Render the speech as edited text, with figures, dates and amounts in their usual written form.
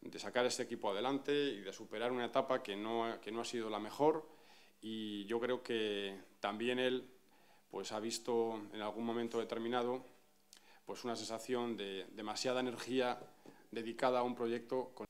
sacar este equipo adelante y de superar una etapa que no ha sido la mejor, y yo creo que también él pues, ha visto en algún momento determinado pues, una sensación de demasiada energía dedicada a un proyecto con